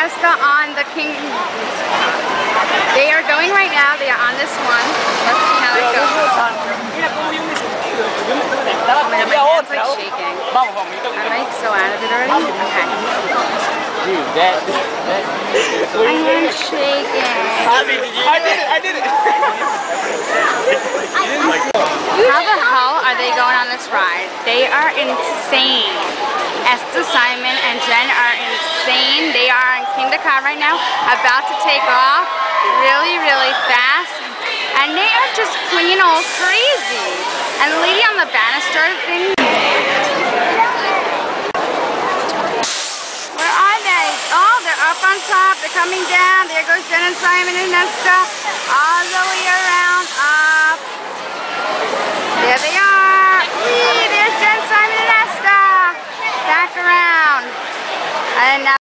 Nesta on the king. They are going right now. They are on this one. Let's see how it goes. My hand's like shaking. I'm like so out of it already. Okay. Dude, that. My hand's shaking. I did it. How the hell are they going on this ride? They are insane. Esther, Simon, and Jen are insane. They are on kingda right now, about to take off really, really fast. And they are just plain old crazy. And the lady on the banister thing. Where are they? Oh, they're up on top. They're coming down. There goes Jen and Simon and Nesta. All the way around, up. There they are. Whee, there's Jen, Simon, and Nesta. Back around. And now